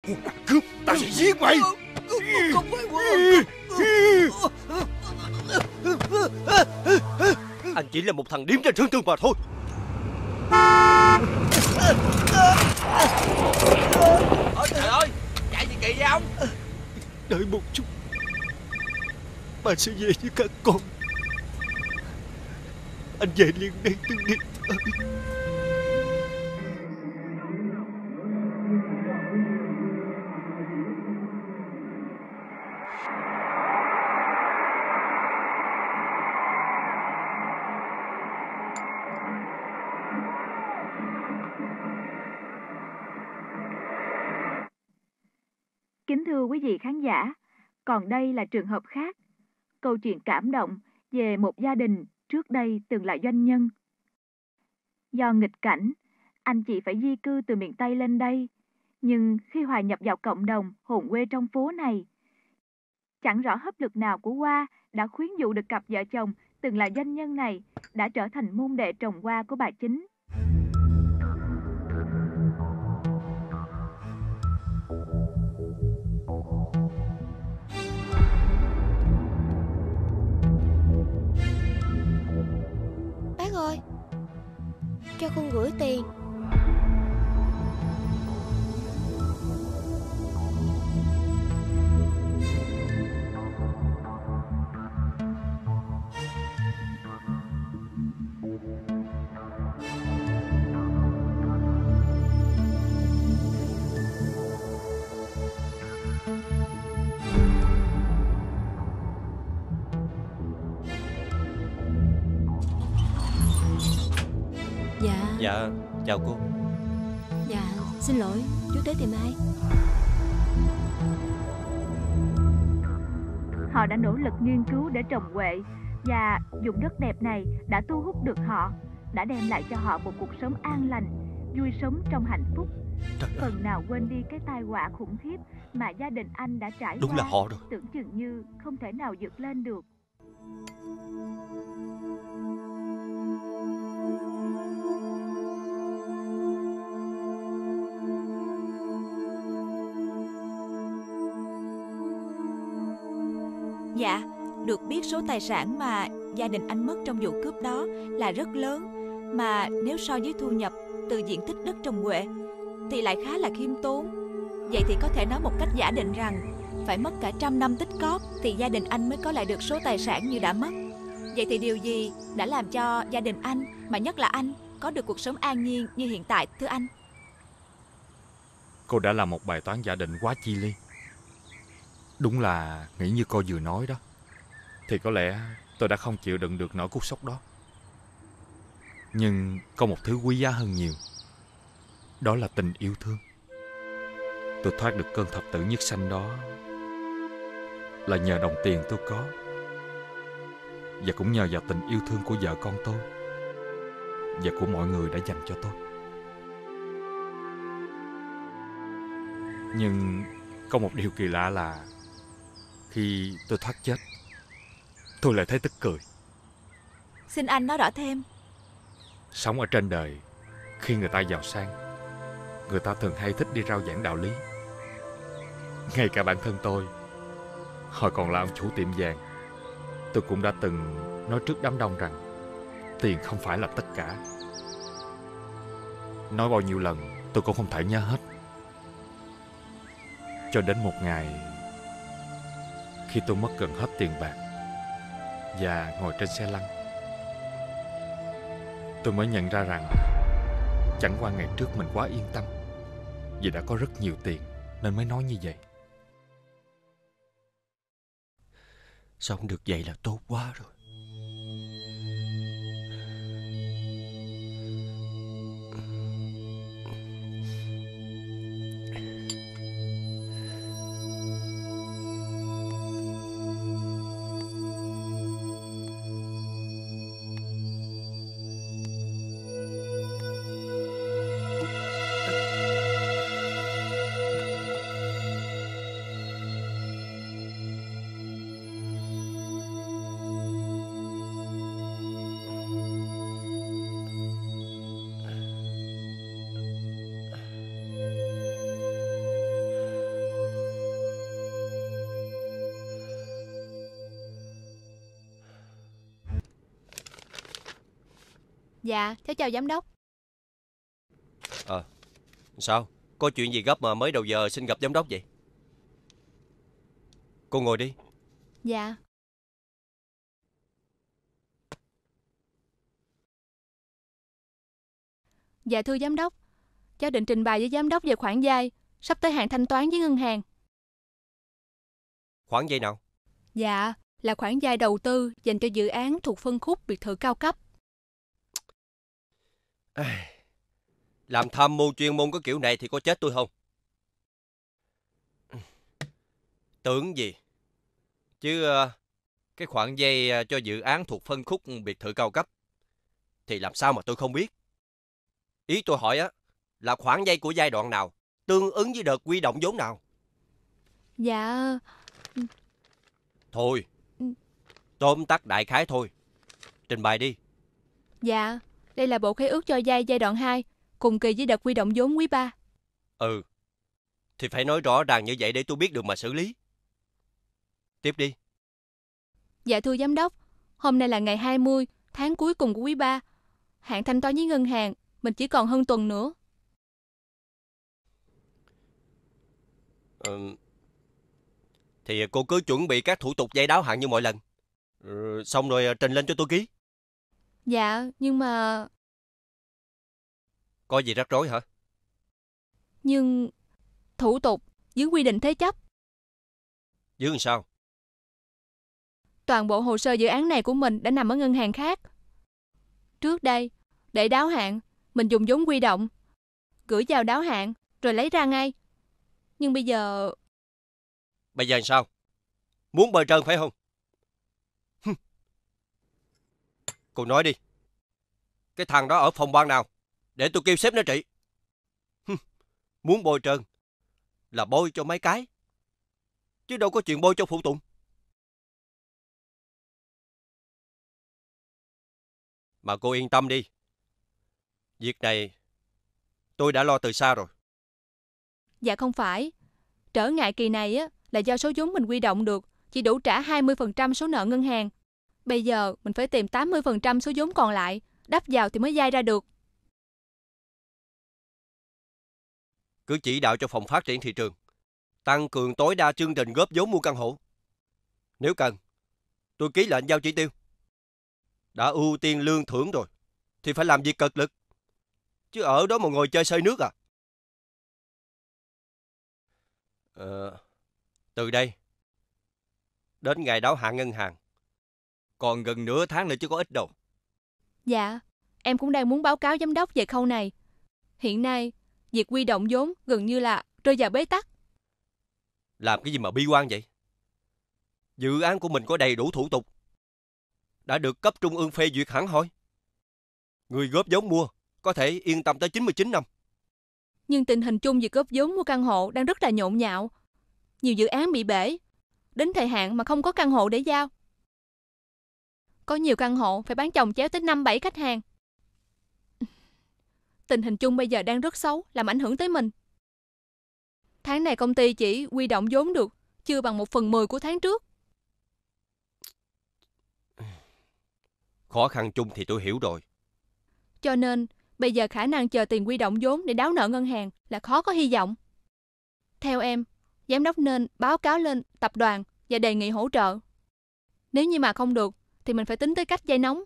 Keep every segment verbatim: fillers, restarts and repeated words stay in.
Cướp, ta sẽ giết mày. Không phải quân. Anh chỉ là một thằng điếm trên thương trường mà thôi. Ôi trời ơi, chạy gì kỳ vậy ông? Đợi một chút, bà sẽ về với các con. Anh về liền đây Tư Điệp ơi. Kính thưa quý vị khán giả, còn đây là trường hợp khác. Câu chuyện cảm động về một gia đình trước đây từng là doanh nhân. Do nghịch cảnh, anh chị phải di cư từ miền Tây lên đây. Nhưng khi hòa nhập vào cộng đồng hồn quê trong phố này, chẳng rõ hấp lực nào của hoa đã khuyến dụ được cặp vợ chồng từng là doanh nhân này đã trở thành môn đệ trồng hoa của bà Chính. Bác ơi, cho con gửi tiền. Dạ. Dạ, chào cô. Dạ, xin lỗi, chú tới tìm ai? Họ đã nỗ lực nghiên cứu để trồng quệ, và vùng đất đẹp này đã thu hút được họ, đã đem lại cho họ một cuộc sống an lành, vui sống trong hạnh phúc. Phần nào quên đi cái tai họa khủng khiếp mà gia đình anh đã trải Đúng qua. là họ rồi. Tưởng chừng như không thể nào vượt lên được. Dạ, được biết số tài sản mà gia đình anh mất trong vụ cướp đó là rất lớn. Mà nếu so với thu nhập từ diện tích đất trồng quệ thì lại khá là khiêm tốn. Vậy thì có thể nói một cách giả định rằng phải mất cả trăm năm tích cóp thì gia đình anh mới có lại được số tài sản như đã mất. Vậy thì điều gì đã làm cho gia đình anh, mà nhất là anh, có được cuộc sống an nhiên như hiện tại, thưa anh? Cô đã làm một bài toán giả định quá chi ly. Đúng là nghĩ như cô vừa nói đó, thì có lẽ tôi đã không chịu đựng được nỗi cú sốc đó. Nhưng có một thứ quý giá hơn nhiều, đó là tình yêu thương. Tôi thoát được cơn thập tử nhất sanh đó là nhờ đồng tiền tôi có, và cũng nhờ vào tình yêu thương của vợ con tôi và của mọi người đã dành cho tôi. Nhưng có một điều kỳ lạ là khi tôi thoát chết, tôi lại thấy tức cười. Xin anh nói rõ thêm. Sống ở trên đời, khi người ta giàu sang, người ta thường hay thích đi rao giảng đạo lý. Ngay cả bản thân tôi, hồi còn là ông chủ tiệm vàng, tôi cũng đã từng nói trước đám đông rằng tiền không phải là tất cả. Nói bao nhiêu lần tôi cũng không thể nhớ hết. Cho đến một ngày, khi tôi mất gần hết tiền bạc và ngồi trên xe lăn, tôi mới nhận ra rằng chẳng qua ngày trước mình quá yên tâm vì đã có rất nhiều tiền nên mới nói như vậy. Sống được vậy là tốt quá rồi. Dạ, cháu chào giám đốc. Ờ, sao? Có chuyện gì gấp mà mới đầu giờ xin gặp giám đốc vậy? Cô ngồi đi. Dạ. Dạ thưa giám đốc, cháu định trình bày với giám đốc về khoản vay sắp tới hạn thanh toán với ngân hàng. Khoản vay nào? Dạ, là khoản vay đầu tư dành cho dự án thuộc phân khúc biệt thự cao cấp. Làm tham mưu chuyên môn có kiểu này thì có chết tôi không? Tưởng gì? Chứ cái khoản vay cho dự án thuộc phân khúc biệt thự cao cấp thì làm sao mà tôi không biết? Ý tôi hỏi á là khoản vay của giai đoạn nào, tương ứng với đợt huy động vốn nào? Dạ... Thôi, tóm tắt đại khái thôi. Trình bày đi. Dạ, đây là bộ khế ước cho vay giai đoạn hai, cùng kỳ với đợt huy động vốn quý ba. Ừ, thì phải nói rõ ràng như vậy để tôi biết được mà xử lý. Tiếp đi. Dạ thưa giám đốc, hôm nay là ngày hai mươi, tháng cuối cùng của quý ba. Hạn thanh toán với ngân hàng, mình chỉ còn hơn tuần nữa. Ừ, thì cô cứ chuẩn bị các thủ tục vay đáo hạn như mọi lần. Ừ, xong rồi trình lên cho tôi ký. Dạ, nhưng mà... Có gì rắc rối hả? Nhưng... thủ tục dưới quy định thế chấp. Chứ làm sao? Toàn bộ hồ sơ dự án này của mình đã nằm ở ngân hàng khác. Trước đây, để đáo hạn, mình dùng vốn huy động, gửi vào đáo hạn, rồi lấy ra ngay. Nhưng bây giờ... Bây giờ làm sao? Muốn bời trơn phải không? Cô nói đi. Cái thằng đó ở phòng ban nào? Để tôi kêu sếp nó trị. Muốn bôi trơn là bôi cho mấy cái, chứ đâu có chuyện bôi cho phụ tùng. Mà cô yên tâm đi. Việc này tôi đã lo từ xa rồi. Dạ không phải. Trở ngại kỳ này á là do số vốn mình huy động được chỉ đủ trả hai mươi phần trăm số nợ ngân hàng. Bây giờ mình phải tìm tám mươi phần trăm số vốn còn lại, đắp vào thì mới vay ra được. Cứ chỉ đạo cho phòng phát triển thị trường tăng cường tối đa chương trình góp vốn mua căn hộ. Nếu cần, tôi ký lệnh giao chỉ tiêu. Đã ưu tiên lương thưởng rồi thì phải làm việc cật lực, chứ ở đó mà ngồi chơi sơi nước à? Ờ, từ đây đến ngày đáo hạn ngân hàng còn gần nửa tháng nữa chứ có ít đâu. Dạ, em cũng đang muốn báo cáo giám đốc về khâu này. Hiện nay, việc huy động vốn gần như là rơi vào bế tắc. Làm cái gì mà bi quan vậy? Dự án của mình có đầy đủ thủ tục, đã được cấp trung ương phê duyệt hẳn hoi. Người góp vốn mua có thể yên tâm tới chín mươi chín năm. Nhưng tình hình chung việc góp vốn mua căn hộ đang rất là nhộn nhạo. Nhiều dự án bị bể, đến thời hạn mà không có căn hộ để giao. Có nhiều căn hộ phải bán chồng chéo tới năm bảy khách hàng. Tình hình chung bây giờ đang rất xấu, làm ảnh hưởng tới mình. Tháng này công ty chỉ huy động vốn được chưa bằng một phần mười của tháng trước. Khó khăn chung thì tôi hiểu rồi. Cho nên, bây giờ khả năng chờ tiền huy động vốn để đáo nợ ngân hàng là khó có hy vọng. Theo em, giám đốc nên báo cáo lên tập đoàn và đề nghị hỗ trợ. Nếu như mà không được, thì mình phải tính tới cách vay nóng.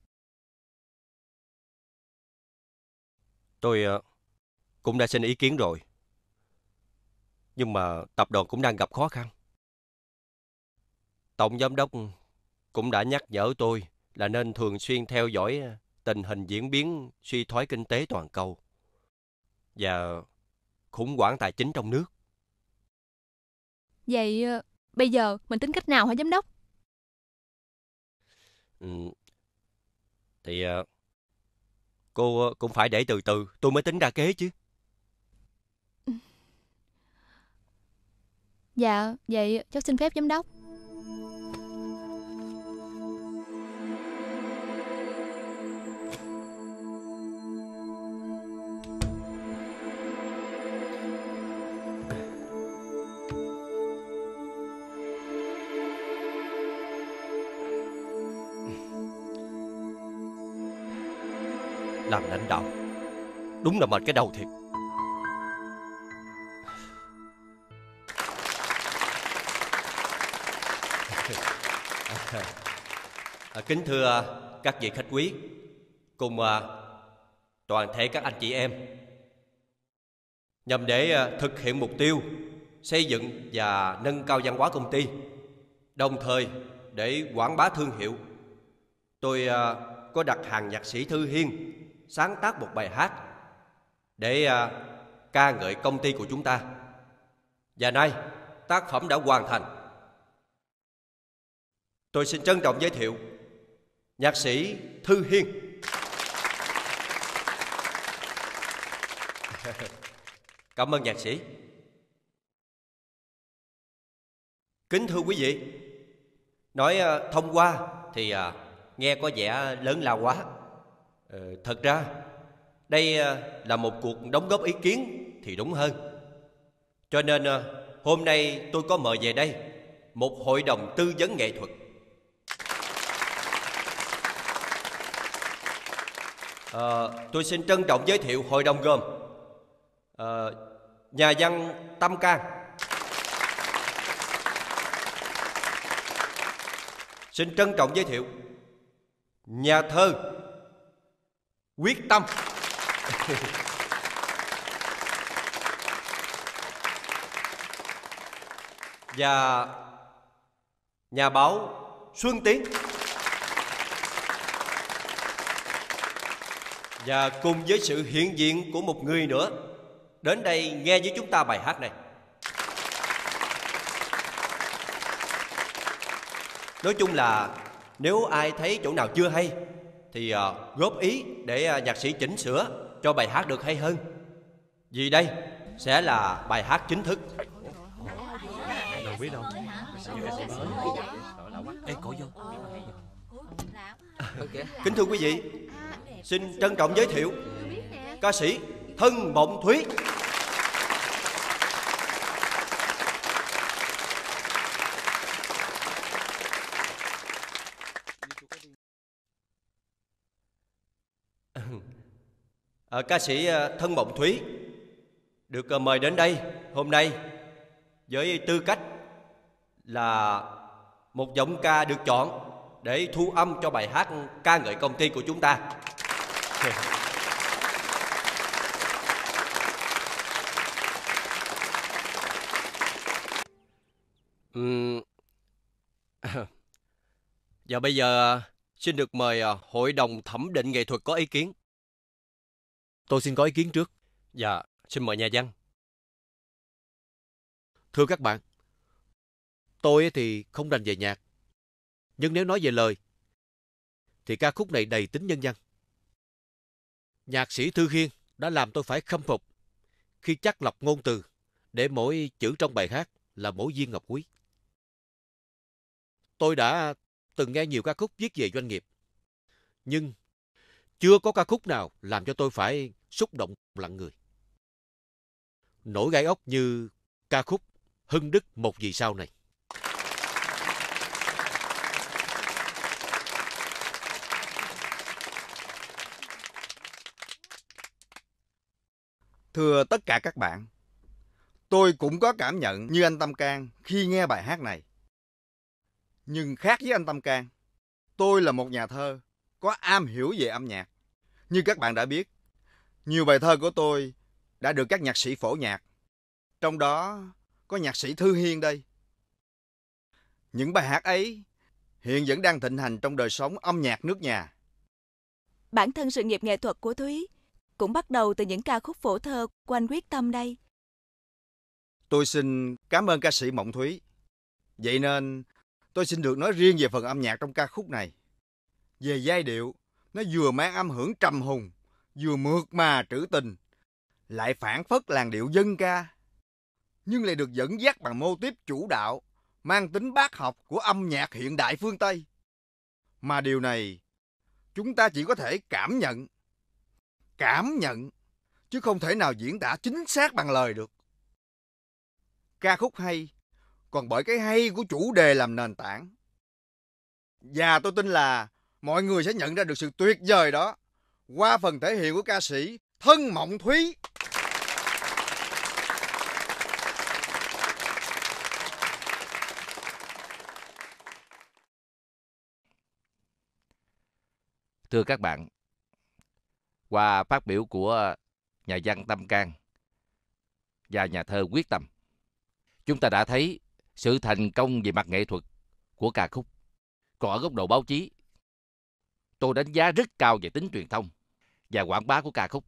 Tôi uh, cũng đã xin ý kiến rồi. Nhưng mà tập đoàn cũng đang gặp khó khăn. Tổng giám đốc cũng đã nhắc nhở tôi là nên thường xuyên theo dõi tình hình diễn biến suy thoái kinh tế toàn cầu và khủng hoảng tài chính trong nước. Vậy bây giờ mình tính cách nào hả giám đốc? Ừ. Thì uh, cô cũng phải để từ từ tôi mới tính ra kế chứ. Dạ, vậy cháu xin phép giám đốc. Làm lãnh đạo đúng là mệt cái đầu thiệt. À, kính thưa các vị khách quý cùng à, toàn thể các anh chị em, nhằm để à, thực hiện mục tiêu xây dựng và nâng cao văn hóa công ty, đồng thời để quảng bá thương hiệu, tôi à, có đặt hàng nhạc sĩ Thư Hiên sáng tác một bài hát để à, ca ngợi công ty của chúng ta. Và nay tác phẩm đã hoàn thành. Tôi xin trân trọng giới thiệu nhạc sĩ Thư Hiên. Cảm ơn nhạc sĩ. Kính thưa quý vị, nói thông qua thì à, nghe có vẻ lớn lao quá. ờ, Thật ra đây à, là một cuộc đóng góp ý kiến thì đúng hơn. Cho nên à, hôm nay tôi có mời về đây một hội đồng tư vấn nghệ thuật. à, Tôi xin trân trọng giới thiệu hội đồng gồm à, nhà văn Tâm Can, xin trân trọng giới thiệu nhà thơ Quyết Tâm, và nhà báo Xuân Tiến. Và cùng với sự hiện diện của một người nữa đến đây nghe với chúng ta bài hát này. Nói chung là nếu ai thấy chỗ nào chưa hay thì uh, góp ý để uh, nhạc sĩ chỉnh sửa cho bài hát được hay hơn. Vì đây sẽ là bài hát chính thức. Đâu biết đâu. Ê, cổ vô. Kính thưa quý vị, xin trân trọng giới thiệu ca sĩ Thân Mộng Thúy. À, ca sĩ Thân Mộng Thúy được mời đến đây hôm nay với tư cách là một giọng ca được chọn để thu âm cho bài hát ca ngợi công ty của chúng ta. uhm. Và bây giờ xin được mời hội đồng thẩm định nghệ thuật có ý kiến. Tôi xin có ý kiến trước. Dạ, xin mời nhà văn. Thưa các bạn, tôi thì không rành về nhạc, nhưng nếu nói về lời thì ca khúc này đầy tính nhân văn. Nhạc sĩ Thư Hiên đã làm tôi phải khâm phục khi chắt lọc ngôn từ để mỗi chữ trong bài hát là mỗi viên ngọc quý. Tôi đã từng nghe nhiều ca khúc viết về doanh nghiệp, nhưng chưa có ca khúc nào làm cho tôi phải xúc động lặng người, nổi gai ốc như ca khúc Hưng Đức Một Vì Sao này. Thưa tất cả các bạn, tôi cũng có cảm nhận như anh Tâm Can khi nghe bài hát này. Nhưng khác với anh Tâm Can, tôi là một nhà thơ có am hiểu về âm nhạc. Như các bạn đã biết, nhiều bài thơ của tôi đã được các nhạc sĩ phổ nhạc, trong đó có nhạc sĩ Thư Hiên đây. Những bài hát ấy hiện vẫn đang thịnh hành trong đời sống âm nhạc nước nhà. Bản thân sự nghiệp nghệ thuật của Thúy cũng bắt đầu từ những ca khúc phổ thơ của anh Quyết Tâm đây. Tôi xin cảm ơn ca sĩ Mộng Thúy. Vậy nên tôi xin được nói riêng về phần âm nhạc trong ca khúc này. Về giai điệu, nó vừa mang âm hưởng trầm hùng, vừa mượt mà trữ tình, lại phảng phất làn điệu dân ca, nhưng lại được dẫn dắt bằng mô típ chủ đạo, mang tính bác học của âm nhạc hiện đại phương Tây. Mà điều này chúng ta chỉ có thể cảm nhận, cảm nhận, chứ không thể nào diễn tả chính xác bằng lời được. Ca khúc hay còn bởi cái hay của chủ đề làm nền tảng. Và tôi tin là mọi người sẽ nhận ra được sự tuyệt vời đó qua phần thể hiện của ca sĩ Thân Mộng Thúy. Thưa các bạn, qua phát biểu của nhà văn Tâm Can và nhà thơ Quyết Tâm, chúng ta đã thấy sự thành công về mặt nghệ thuật của ca khúc. Còn ở góc độ báo chí, tôi đánh giá rất cao về tính truyền thông và quảng bá của ca khúc.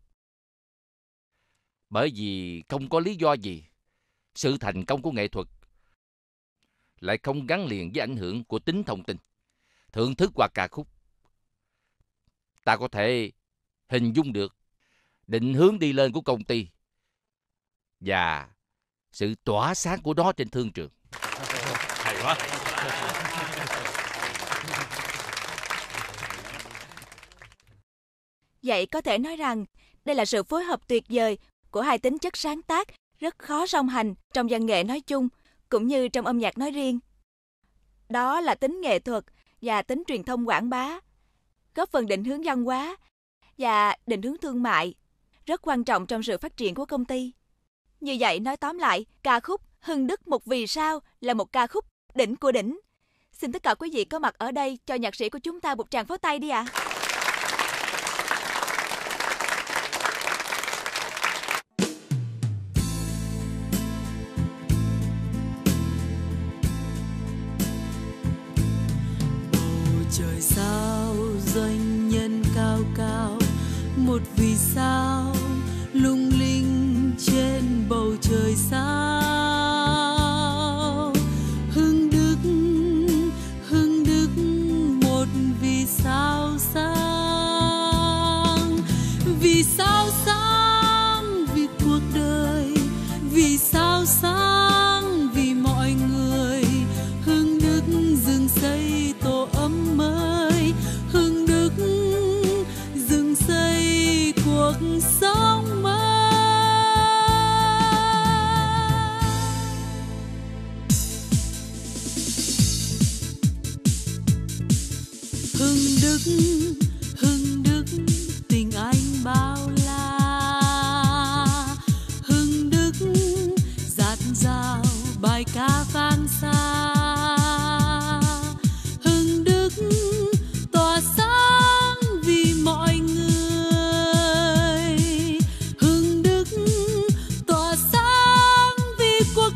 Bởi vì không có lý do gì sự thành công của nghệ thuật lại không gắn liền với ảnh hưởng của tính thông tin. Thưởng thức qua ca khúc, ta có thể hình dung được định hướng đi lên của công ty và sự tỏa sáng của nó trên thương trường. Hay quá. Vậy có thể nói rằng đây là sự phối hợp tuyệt vời của hai tính chất sáng tác rất khó song hành trong văn nghệ nói chung cũng như trong âm nhạc nói riêng. Đó là tính nghệ thuật và tính truyền thông quảng bá, góp phần định hướng văn hóa và định hướng thương mại, rất quan trọng trong sự phát triển của công ty. Như vậy nói tóm lại, ca khúc Hưng Đức Một Vì Sao là một ca khúc đỉnh của đỉnh. Xin tất cả quý vị có mặt ở đây cho nhạc sĩ của chúng ta một tràng pháo tay đi ạ. À. Trời sao doanh nhân cao cao, một vì sao lung linh trên bầu trời sao. Hưng Đức, Hưng Đức, một vì sao sáng. Vì sao sáng, vì cuộc đời. Vì sao sáng, vì mọi người. Hưng Đức dựng xây tổ ấm mới. Hưng Đức dựng xây cuộc sống mới. Hưng Đức, Hưng Đức, tình anh bao la. Hưng Đức dạt dào bài ca vang xa. Hưng Đức tỏa sáng vì mọi người. Hưng Đức tỏa sáng vì cuộc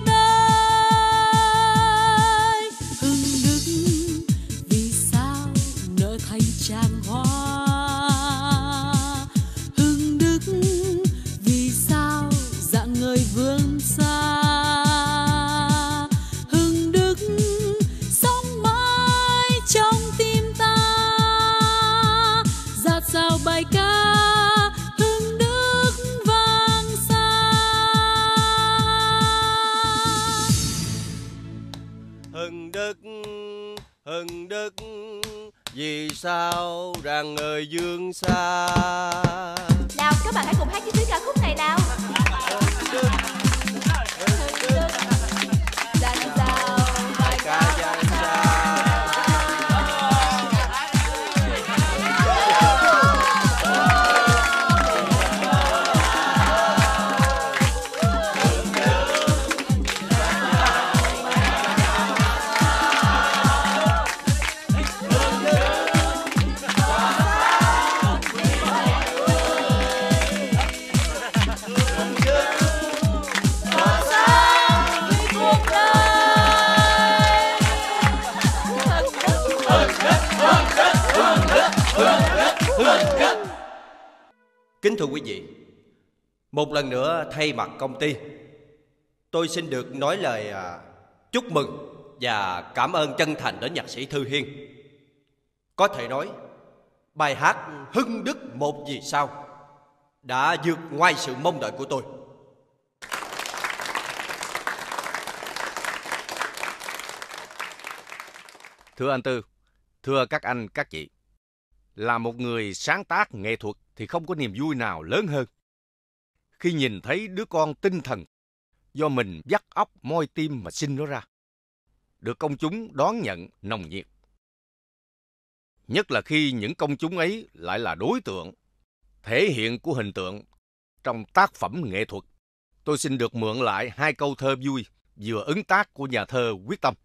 đời. Hưng Đức vì sao nở thành tràng hoa. Hưng Đức vì sao dạng người vươn xa. Hưng Đức sống mãi trong tim ta, dạt dào bài ca Hưng Đức vang xa. Hưng Đức, Hưng Đức, vì sao rằng người dương xa. Nào các bạn hãy cùng hát với ca khúc này nào. Hưng Đức, Hưng Đức, Dạt dào bài ca vang xa. Kính thưa quý vị, một lần nữa thay mặt công ty, tôi xin được nói lời à, chúc mừng và cảm ơn chân thành đến nhạc sĩ Thư Hiên. Có thể nói, bài hát Hưng Đức Một Vì Sao đã vượt ngoài sự mong đợi của tôi. Thưa anh Tư, thưa các anh, các chị, là một người sáng tác nghệ thuật thì không có niềm vui nào lớn hơn khi nhìn thấy đứa con tinh thần do mình vắt óc moi tim mà sinh nó ra, được công chúng đón nhận nồng nhiệt. Nhất là khi những công chúng ấy lại là đối tượng thể hiện của hình tượng trong tác phẩm nghệ thuật, tôi xin được mượn lại hai câu thơ vui vừa ứng tác của nhà thơ Quyết Tâm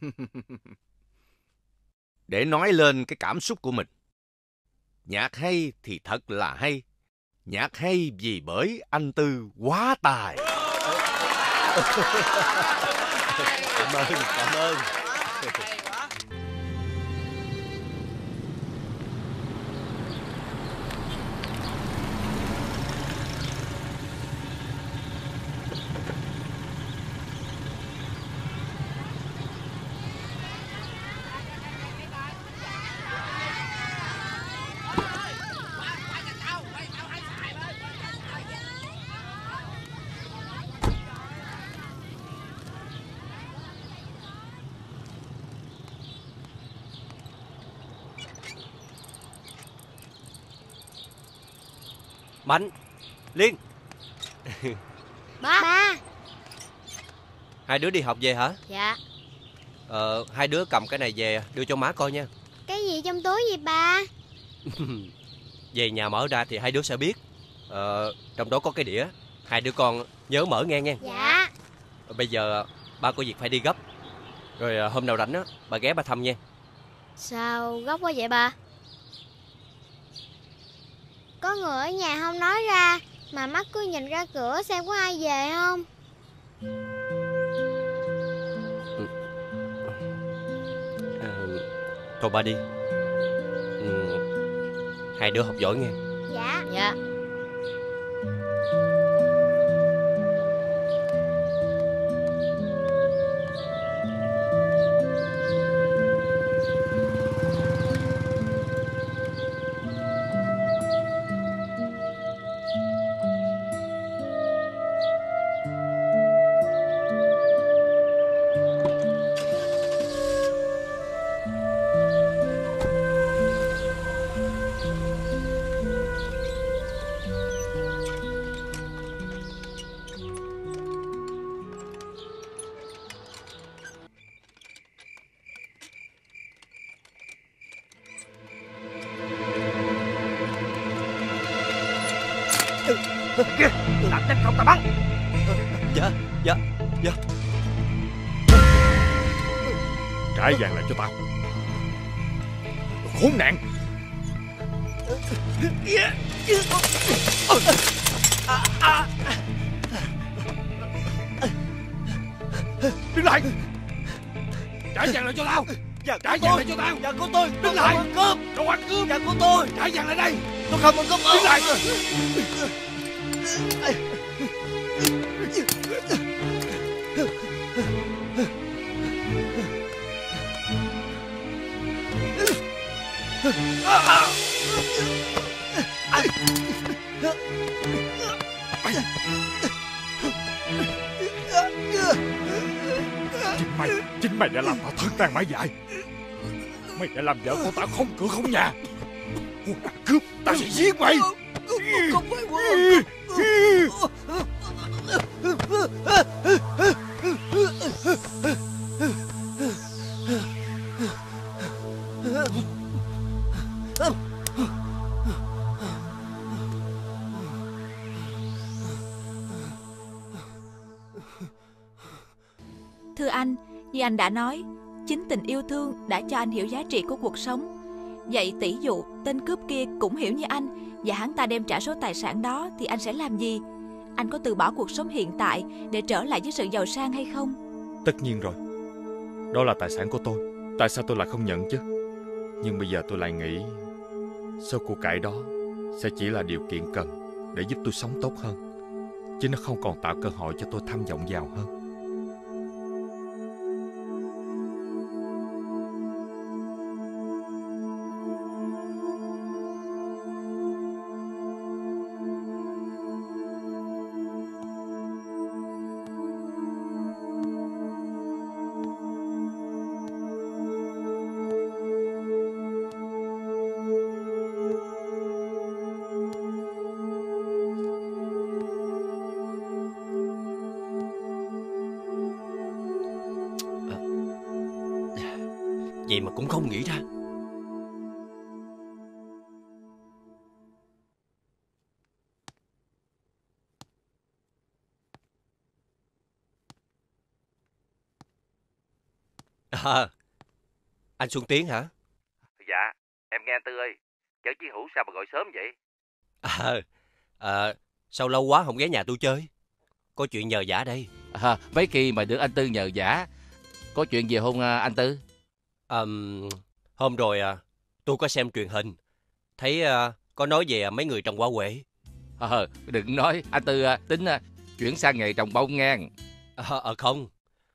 để nói lên cái cảm xúc của mình. Nhạc hay thì thật là hay, nhạc hay vì bởi anh Tư quá tài. Cảm ơn, cảm ơn. Mạnh, Liên. Ba. Ba. Hai đứa đi học về hả? Dạ. Ờ, hai đứa cầm cái này về đưa cho má coi nha. Cái gì trong túi vậy ba? Về nhà mở ra thì hai đứa sẽ biết. Ờ, trong đó có cái đĩa. Hai đứa con nhớ mở nghe nghe. Dạ. Bây giờ ba có việc phải đi gấp. Rồi hôm nào rảnh á, bà ghé ba thăm nha. Sao gấp quá vậy ba? Có người ở nhà không nói ra, mà mắt cứ nhìn ra cửa xem có ai về không. À, thôi ba đi. Ừ, hai đứa học giỏi nghe. Dạ. Dạ. Kìa, làm nhanh không ta bắn. Dạ, dạ, dạ. Trả vàng lại cho tao. Khốn nạn. Đứng lại. Trả vàng lại cho tao. Dạ, trả vàng lại cho tao. Dạ của tôi. Đứng lại. Cướp. Đồ ăn cướp. Dạ của tôi. Trả vàng lại đây. Tôi không ăn cướp. Đứng lại. Chính mày, chính mày đã làm tao thân tàn mãi dại. Mày đã làm vợ con tao không cửa không nhà. Cướp, tao sẽ giết mày. Không phải quân. Thưa anh, như anh đã nói, chính tình yêu thương đã cho anh hiểu giá trị của cuộc sống. Vậy tỷ dụ tên cướp kia cũng hiểu như anh, và hắn ta đem trả số tài sản đó, thì anh sẽ làm gì? Anh có từ bỏ cuộc sống hiện tại để trở lại với sự giàu sang hay không? Tất nhiên rồi. Đó là tài sản của tôi. Tại sao tôi lại không nhận chứ? Nhưng bây giờ tôi lại nghĩ số của cải đó sẽ chỉ là điều kiện cần để giúp tôi sống tốt hơn, chứ nó không còn tạo cơ hội cho tôi tham vọng giàu hơn. Vậy mà cũng không nghĩ ra. À, anh Xuân Tiến hả? Dạ, em nghe anh Tư ơi. Chở Chí Hữu sao mà gọi sớm vậy? À, à, sao lâu quá không ghé nhà tôi chơi? Có chuyện nhờ vả đây. À, mấy kỳ mà được anh Tư nhờ vả. Có chuyện gì không anh Tư? À, hôm rồi à, tôi có xem truyền hình. Thấy à, có nói về mấy người trồng hoa huệ. Ờ, đừng nói, anh Tư tính chuyển sang nghề trồng bông ngang. Ờ, à, không.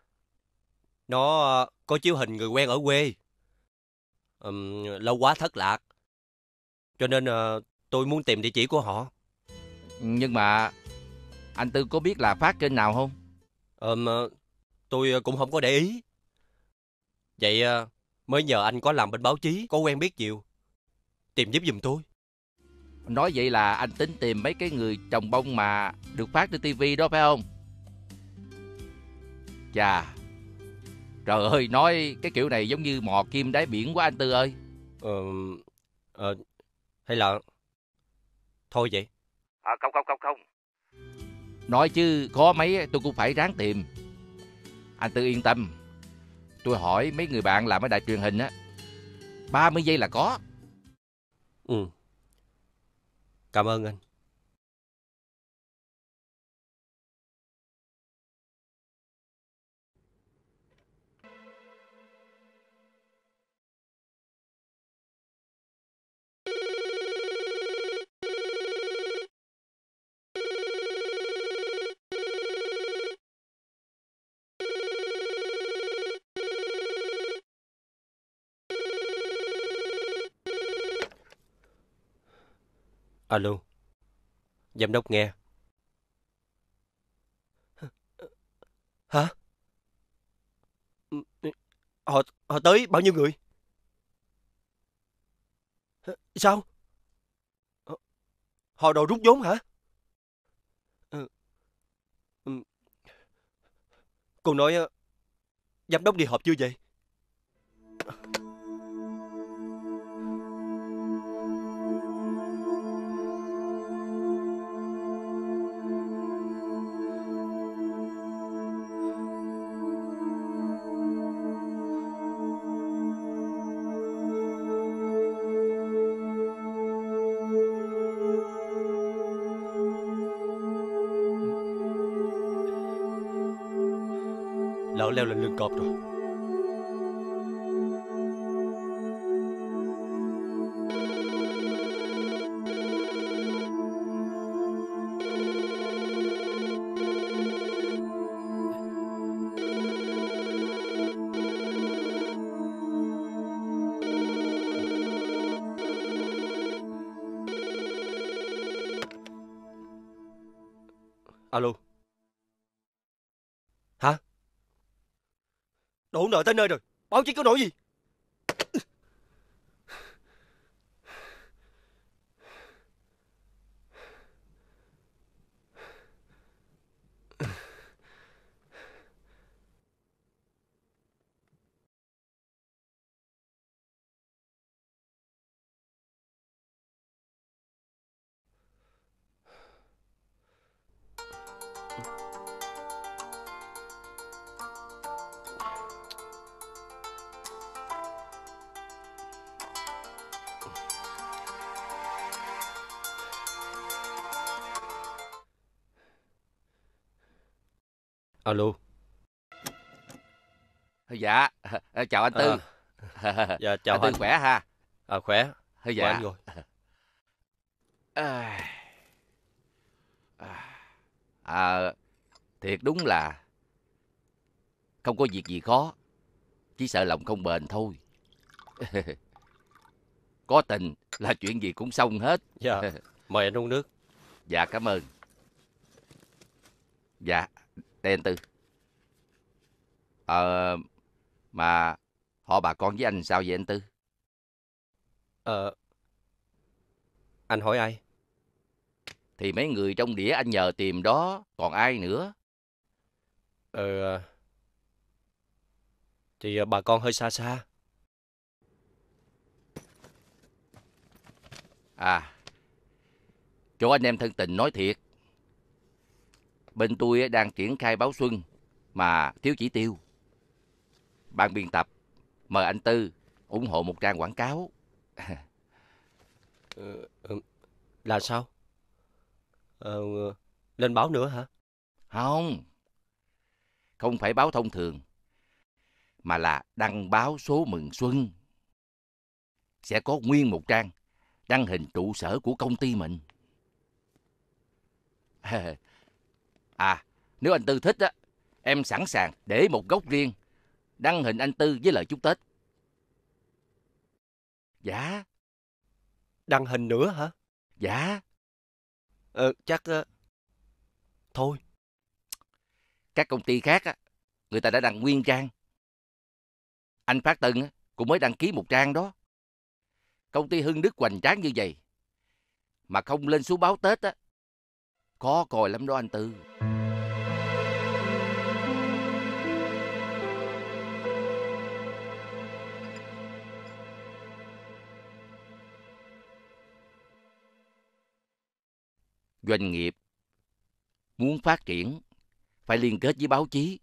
Nó à, có chiếu hình người quen ở quê. À, lâu quá thất lạc. Cho nên à, tôi muốn tìm địa chỉ của họ. Nhưng mà anh Tư có biết là phát kênh nào không? Ờ, tôi cũng không có để ý. Vậy à, mới nhờ anh có làm bên báo chí, có quen biết nhiều, tìm giúp giùm tôi. Nói vậy là anh tính tìm mấy cái người trồng bông mà được phát trên tivi đó phải không? Chà, trời ơi, nói cái kiểu này giống như mò kim đáy biển quá anh Tư ơi. Ờ, ờ, hay là thôi vậy? À, không không không không. Nói chứ khó mấy tôi cũng phải ráng tìm. Anh Tư yên tâm. Tôi hỏi mấy người bạn làm ở đài truyền hình á, ba mươi giây là có. Ừ. Cảm ơn anh. Alo, giám đốc nghe. Hả? Họ họ tới bao nhiêu người? Sao? Họ đòi rút vốn hả? Ừ. Ừ. Cô nói giám đốc đi họp chưa vậy? Lỡ leo lên lưng cọp rồi. Alo. Hả? Đổ nợ tới nơi rồi. Báo chí có nổi gì? Alo. Dạ, chào anh Tư. À, dạ, chào anh. Tư anh. khỏe ha? À, khỏe. Dạ. Khỏe anh rồi. À, à, thiệt đúng là không có việc gì khó, chỉ sợ lòng không bền thôi. Có tình là chuyện gì cũng xong hết. Dạ, mời anh uống nước. Dạ, cảm ơn. Dạ, đây anh Tư. Ờ, mà họ bà con với anh sao vậy anh Tư? Ờ, anh hỏi ai? Thì mấy người trong đĩa anh nhờ tìm đó, còn ai nữa? Ờ, thì bà con hơi xa xa. À, chỗ anh em thân tình nói thiệt, bên tôi đang triển khai báo xuân mà thiếu chỉ tiêu. Ban biên tập mời anh Tư ủng hộ một trang quảng cáo. Ờ, ờ, là sao? Ờ, lên báo nữa hả? Không, không phải báo thông thường, mà là đăng báo số mừng xuân. Sẽ có nguyên một trang đăng hình trụ sở của công ty mình. À, nếu anh Tư thích á, em sẵn sàng để một góc riêng đăng hình anh Tư với lời chúc Tết. Dạ. Đăng hình nữa hả? Dạ. Ờ, chắc... Uh... Thôi. Các công ty khác á, người ta đã đăng nguyên trang. Anh Phát Tân á, cũng mới đăng ký một trang đó. Công ty Hưng Đức hoành tráng như vậy mà không lên số báo Tết á, khó coi lắm đó anh Tư. Doanh nghiệp muốn phát triển phải liên kết với báo chí.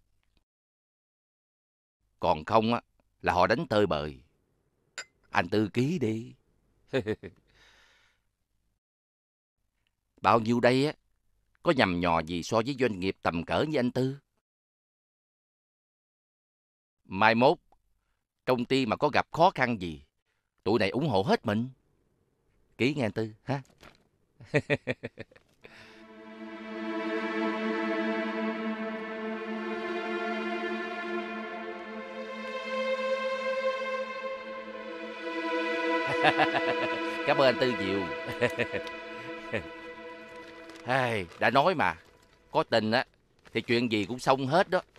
Còn không á, là họ đánh tơi bời. Anh Tư ký đi. Bao nhiêu đây á, có nhầm nhò gì so với doanh nghiệp tầm cỡ như anh Tư. Mai mốt, công ty mà có gặp khó khăn gì, tụi này ủng hộ hết mình. Ký nghe anh Tư, ha? Cảm ơn anh Tư nhiều. Hey, đã nói mà, có tình á thì chuyện gì cũng xong hết đó.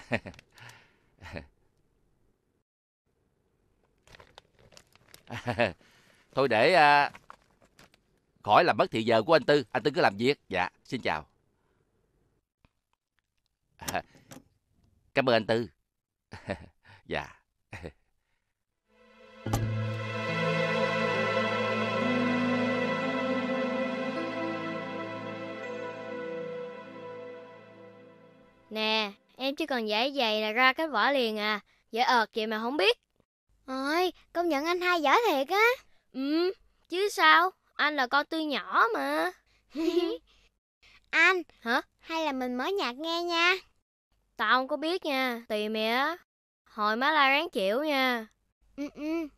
Thôi để à, khỏi làm mất thì giờ của anh Tư, anh Tư cứ làm việc. Dạ, xin chào. À, cảm ơn anh Tư. Dạ. Nè, em chỉ cần giải giày là ra cái vỏ liền à. Dễ ợt vậy mà không biết. Ôi, công nhận anh hai giỏi thiệt á. Ừ, chứ sao, anh là con Tư nhỏ mà. Anh, hả? Hay là mình mở nhạc nghe nha. Tao không có biết nha, tùy mày á. Hồi má la ráng chịu nha. Ừ ừ.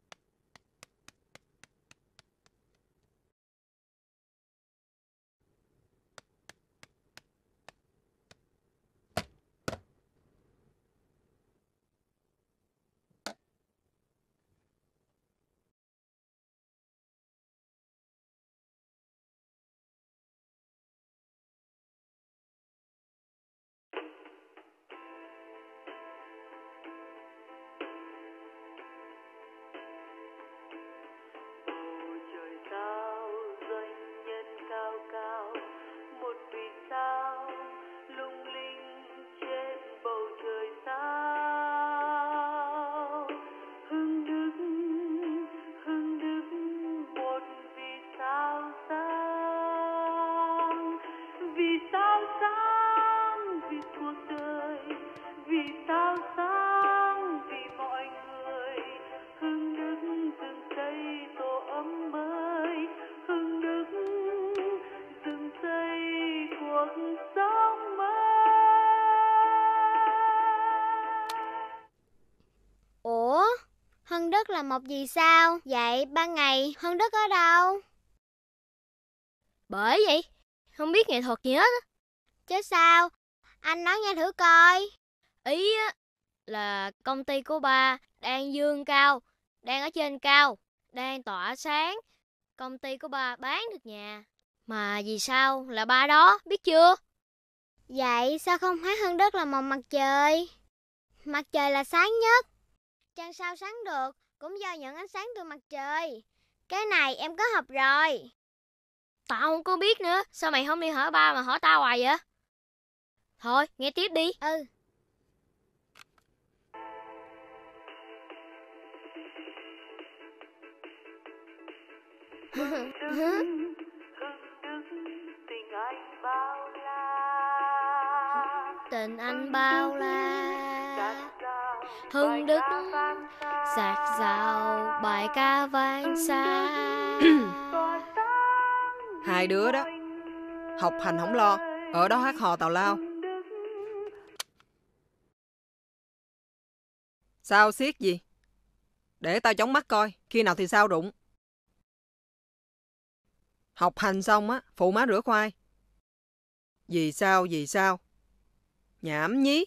Ủa, Hân Đức là một vì sao? Vậy ban ngày Hân Đức ở đâu? Bởi vậy, không biết nghệ thuật gì hết á. Chứ sao? Anh nói nghe thử coi. Ý á, là công ty của ba đang dương cao, đang ở trên cao, đang tỏa sáng. Công ty của ba bán được nhà. Mà vì sao là ba đó, biết chưa? Vậy sao không hát Hân Đức là một mặt trời? Mặt trời là sáng nhất. Trăng sao sáng được cũng do nhận ánh sáng từ mặt trời. Cái này em có học rồi. Tao không có biết nữa. Sao mày không đi hỏi ba mà hỏi tao hoài vậy? Thôi, nghe tiếp đi. Ừ. Tình anh bao la, Hưng Đức sạc dạo bài ca vang xa. Hai đứa đó học hành không lo, ở đó hát hò tào lao. Sao xiết gì? Để tao chống mắt coi, khi nào thì sao đụng. Học hành xong á, phụ má rửa khoai. Vì sao, vì sao? Nhảm nhí.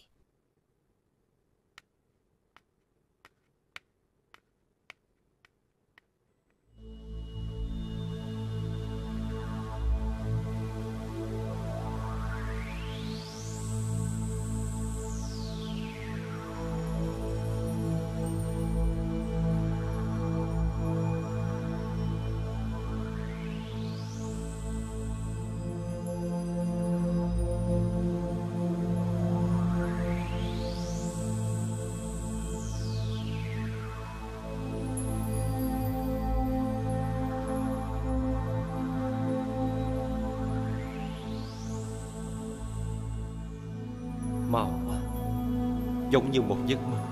Mau quá, giống như một giấc mơ.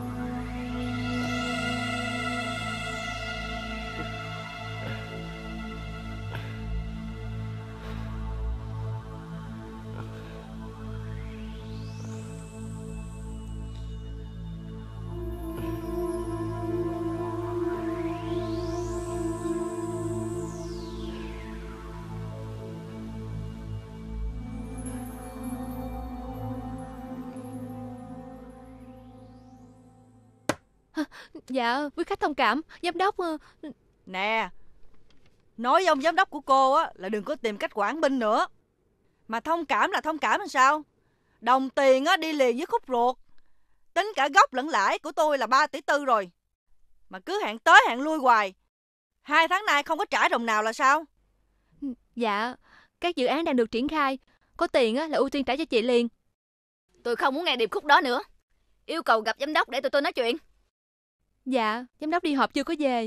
Dạ, quý khách thông cảm, giám đốc... Nè, nói với ông giám đốc của cô á là đừng có tìm cách quản binh nữa. Mà thông cảm là thông cảm làm sao? Đồng tiền á đi liền với khúc ruột. Tính cả gốc lẫn lãi của tôi là ba tỷ tư rồi. Mà cứ hẹn tới hẹn lui hoài. Hai tháng nay không có trả đồng nào là sao? Dạ, các dự án đang được triển khai. Có tiền á là ưu tiên trả cho chị liền. Tôi không muốn nghe điệp khúc đó nữa. Yêu cầu gặp giám đốc để tụi tôi nói chuyện. Dạ, giám đốc đi họp chưa có về.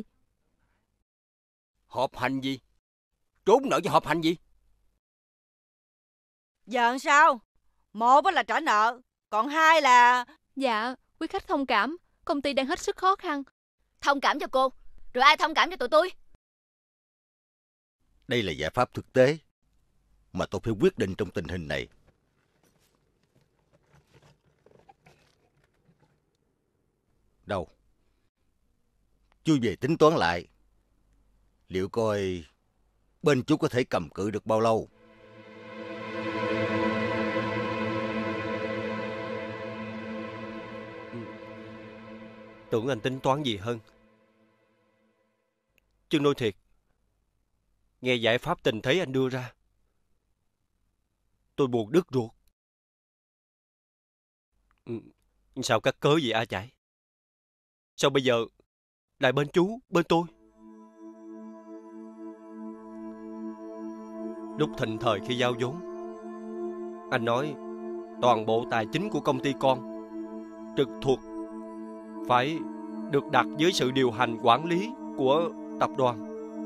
Họp hành gì? Trốn nợ cho họp hành gì? Giờ làm sao? Một là trả nợ, còn hai là... Dạ, quý khách thông cảm, công ty đang hết sức khó khăn. Thông cảm cho cô, rồi ai thông cảm cho tụi tôi? Đây là giải pháp thực tế mà tôi phải quyết định trong tình hình này. Đâu? Chưa về tính toán lại. Liệu coi bên chú có thể cầm cự được bao lâu? Tưởng anh tính toán gì hơn. Chứ nói thiệt, nghe giải pháp tình thế anh đưa ra, tôi buồn đứt ruột. Sao cắt cớ gì A Chải? Sao bây giờ lại bên chú, bên tôi? Lúc thịnh thời khi giao vốn, anh nói toàn bộ tài chính của công ty con trực thuộc phải được đặt dưới sự điều hành quản lý của tập đoàn.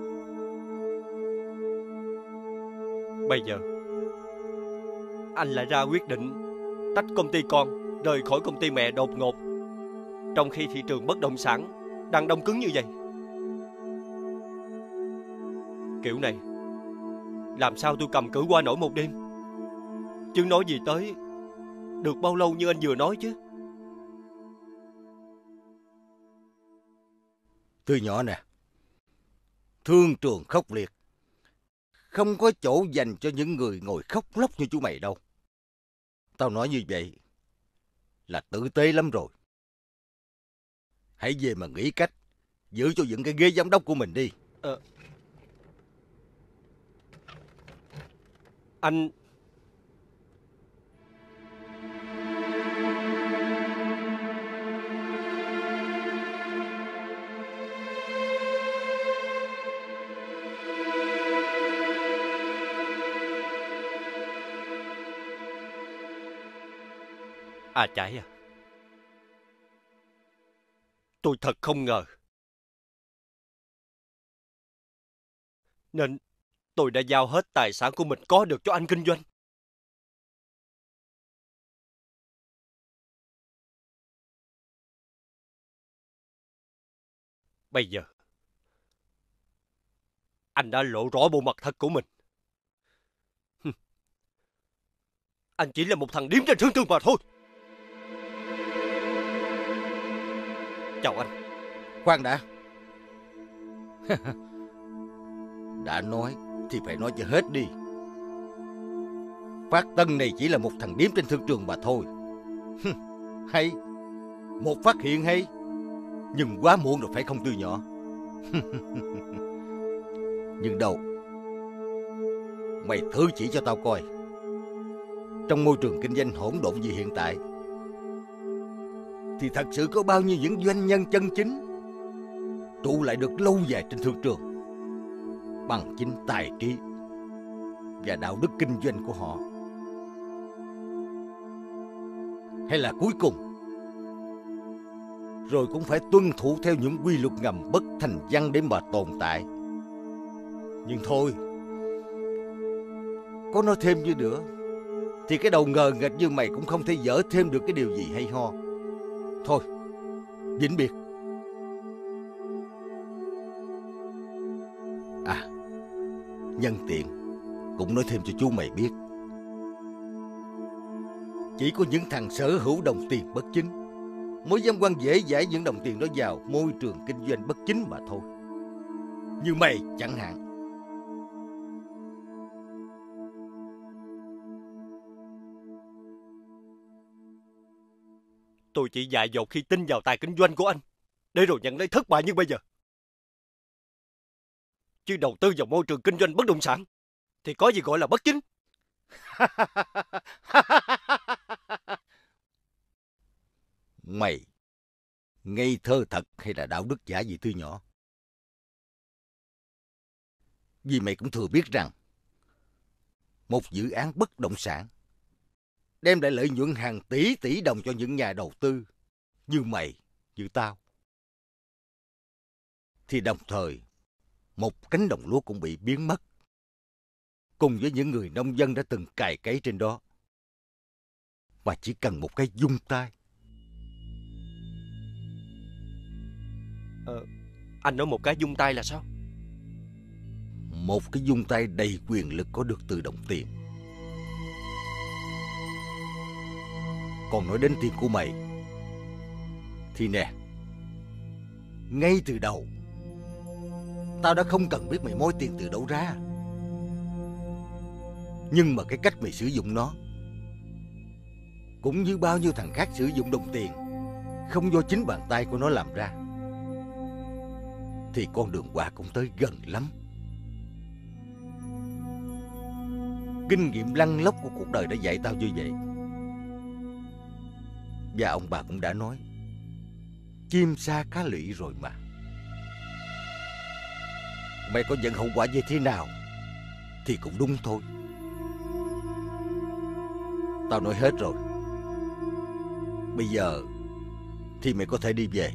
Bây giờ anh lại ra quyết định tách công ty con rời khỏi công ty mẹ đột ngột, trong khi thị trường bất động sản đang đông cứng như vậy. Kiểu này làm sao tôi cầm cự qua nổi một đêm? Chứ nói gì tới được bao lâu như anh vừa nói chứ. Tươi nhỏ nè, thương trường khốc liệt, không có chỗ dành cho những người ngồi khóc lóc như chú mày đâu. Tao nói như vậy là tử tế lắm rồi. Hãy về mà nghĩ cách giữ cho những cái ghế giám đốc của mình đi. Ờ. Anh... À Chải à, tôi thật không ngờ. Nên tôi đã giao hết tài sản của mình có được cho anh kinh doanh. Bây giờ anh đã lộ rõ bộ mặt thật của mình. Anh chỉ là một thằng điếm trên thương trường mà thôi. Chào anh. Khoan đã. Đã nói thì phải nói cho hết đi. Phát Tân này chỉ là một thằng điếm trên thương trường mà thôi. Hay. Một phát hiện hay. Nhưng quá muộn rồi phải không Tư nhỏ? Nhưng đâu, mày thử chỉ cho tao coi, trong môi trường kinh doanh hỗn độn như hiện tại thì thật sự có bao nhiêu những doanh nhân chân chính trụ lại được lâu dài trên thương trường bằng chính tài trí và đạo đức kinh doanh của họ? Hay là cuối cùng rồi cũng phải tuân thủ theo những quy luật ngầm bất thành văn để mà tồn tại? Nhưng thôi, có nói thêm như nữa thì cái đầu ngờ nghệch như mày cũng không thể dở thêm được cái điều gì hay ho. Thôi, vĩnh biệt. À, nhân tiện cũng nói thêm cho chú mày biết, chỉ có những thằng sở hữu đồng tiền bất chính mới dám quăng dễ dãi những đồng tiền đó vào môi trường kinh doanh bất chính mà thôi. Như mày chẳng hạn. Tôi chỉ dại dột khi tin vào tài kinh doanh của anh, để rồi nhận lấy thất bại như bây giờ. Chứ đầu tư vào môi trường kinh doanh bất động sản thì có gì gọi là bất chính. Mày ngây thơ thật hay là đạo đức giả gì Tư nhỏ? Vì mày cũng thừa biết rằng một dự án bất động sản đem lại lợi nhuận hàng tỷ tỷ đồng cho những nhà đầu tư như mày, như tao, thì đồng thời một cánh đồng lúa cũng bị biến mất, cùng với những người nông dân đã từng cày cấy trên đó, và chỉ cần một cái vung tay. Ờ, anh nói một cái vung tay là sao? Một cái vung tay đầy quyền lực có được từ đồng tiền. Còn nói đến tiền của mày thì nè, ngay từ đầu tao đã không cần biết mày moi tiền từ đâu ra. Nhưng mà cái cách mày sử dụng nó cũng như bao nhiêu thằng khác sử dụng đồng tiền không do chính bàn tay của nó làm ra, thì con đường qua cũng tới gần lắm. Kinh nghiệm lăn lóc của cuộc đời đã dạy tao như vậy. Và ông bà cũng đã nói, chim sa cá lụy rồi mà. Mày có nhận hậu quả như thế nào thì cũng đúng thôi. Tao nói hết rồi. Bây giờ thì mày có thể đi về.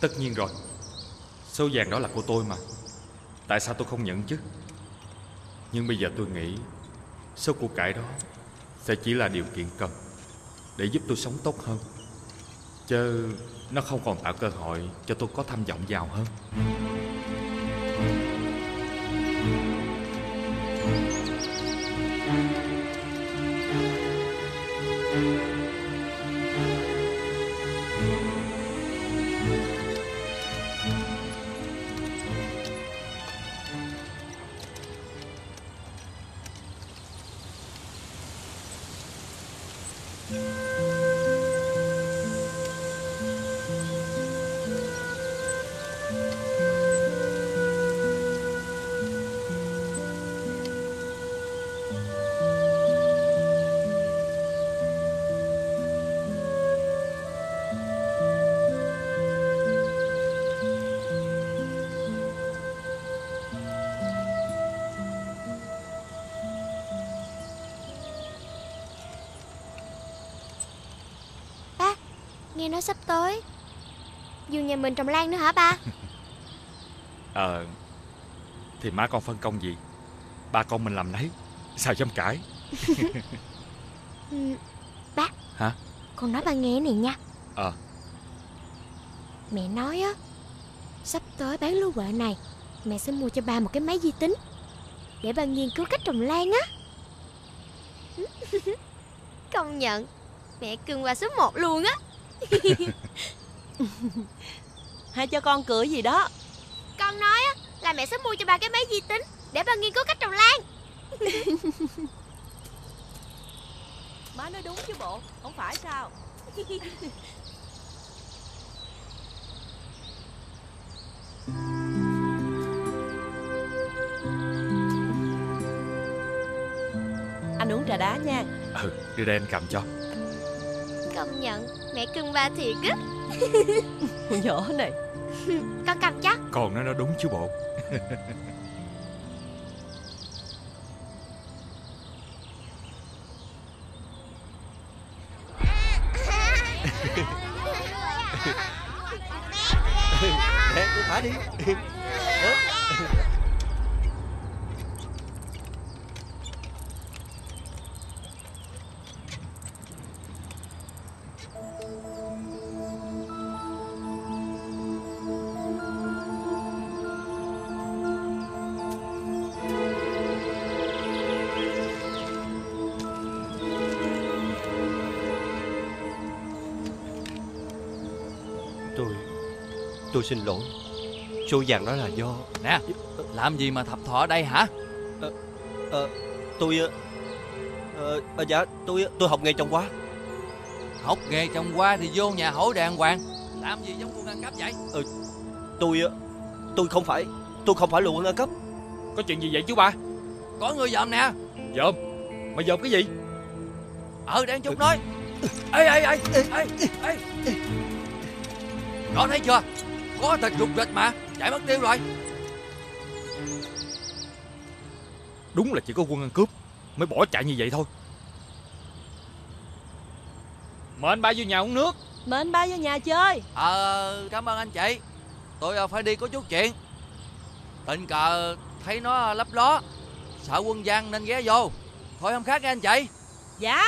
Tất nhiên rồi. Số vàng đó là của tôi mà. Tại sao tôi không nhận chứ? Nhưng bây giờ tôi nghĩ số của cải đó sẽ chỉ là điều kiện cần để giúp tôi sống tốt hơn, chứ nó không còn tạo cơ hội cho tôi có tham vọng giàu hơn. Nghe nói sắp tới vườn nhà mình trồng lan nữa hả ba? Ờ Thì má con phân công gì ba con mình làm nấy, sao dám cãi. Ừ, ba. Hả? Con nói ba nghe này nha. Ờ Mẹ nói á, sắp tới bán lúa quạ này mẹ sẽ mua cho ba một cái máy vi tính để ba nghiên cứu cách trồng lan á. Công nhận mẹ cưng ba số một luôn á. Hay cho con cười gì đó. Con nói á là mẹ sẽ mua cho ba cái máy vi tính để ba nghiên cứu cách trồng lan. Má nói đúng chứ bộ, không phải sao? Anh uống trà đá nha. Ừ, đưa đây anh cầm cho. Công nhận mẹ cưng ba thiệt á. Nhỏ này. Con cầm chắc. Con nói nó đúng chứ bộ. Nè, cứ thả đi. Tôi Tôi xin lỗi. Số vàng đó là do... Nè, làm gì mà thập thọ ở đây hả? Ờ, ờ, tôi... Ờ, ờ, dạ, tôi tôi học nghề trồng hoa. Học nghề trồng hoa thì vô nhà hỏi đàng hoàng. Làm gì giống quân ăn cắp vậy? Ờ, tôi... Tôi không phải... Tôi không phải là quân ăn cắp. Có chuyện gì vậy chú ba? Có người dòm nè. Dòm? Mày dòm cái gì? Ờ, đang chút nói. Ê, ê, ê, ê, ê, ê. Đó thấy chưa? Có thịt rụt rịch mà. Chạy mất tiêu rồi. Đúng là chỉ có quân ăn cướp mới bỏ chạy như vậy thôi. Mời anh ba vô nhà uống nước. Mời anh ba vô nhà chơi. Ờ, cảm ơn anh chị. Tôi phải đi có chút chuyện. Tình cờ thấy nó lấp ló, sợ quân gian nên ghé vô. Thôi hôm khác nghe anh chị. Dạ.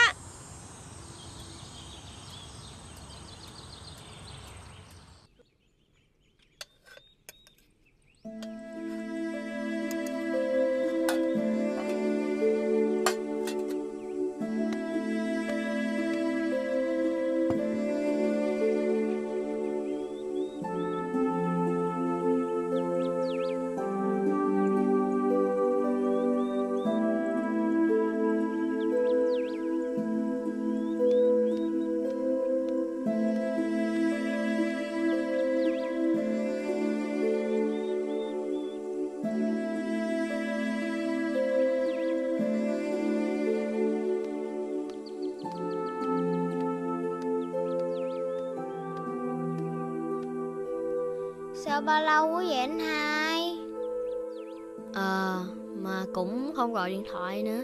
Sao ba lâu quá vậy anh hai? Ờ, mà cũng không gọi điện thoại nữa.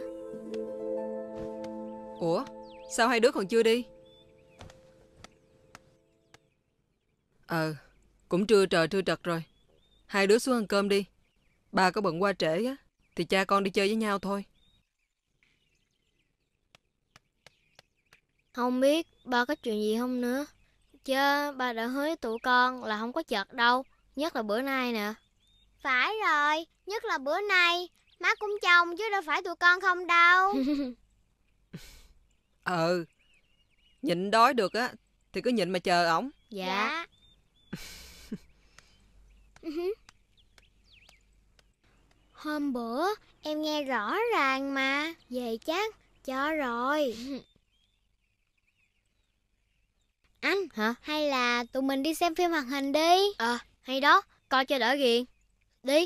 Ủa, sao hai đứa còn chưa đi? Ờ, Cũng trưa trời trưa trật rồi. Hai đứa xuống ăn cơm đi. Ba có bận qua trễ á, thì cha con đi chơi với nhau thôi. Không biết ba có chuyện gì không nữa. Chứ ba đã hứa với tụi con là không có chật đâu. Nhất là bữa nay nè. Phải rồi, nhất là bữa nay. Má cũng trông chứ đâu phải tụi con không đâu. Ờ, nhịn đói được á thì cứ nhịn mà chờ ổng. Dạ. Hôm bữa em nghe rõ ràng mà. Về chắc cho rồi. Anh hả? Hay là tụi mình đi xem phim hoạt hình đi? Ờ, à, hay đó, coi cho đỡ ghiền. Đi.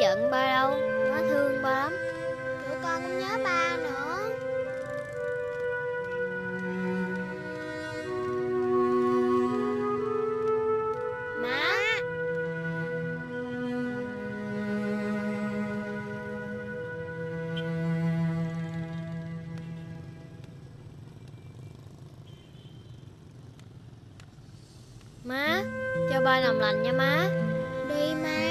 giận ba đâu, nó thương ba lắm. Tụi con cũng nhớ ba nữa. Má. Má, cho ba làm lành nha má. Đi má.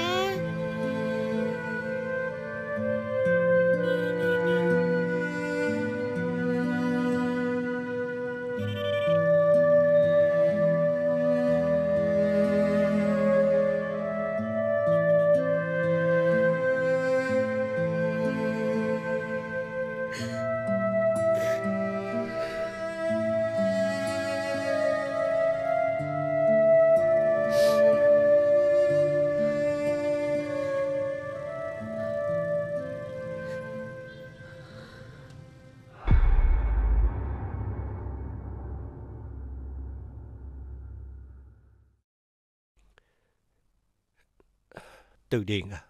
Từ Điền à,